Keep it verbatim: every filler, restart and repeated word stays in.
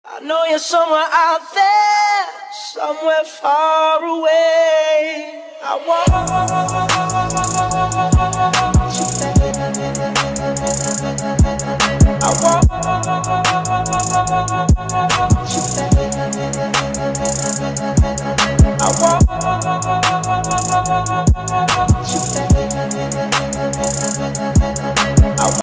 I know you're somewhere out there, somewhere far away. I want you back. I want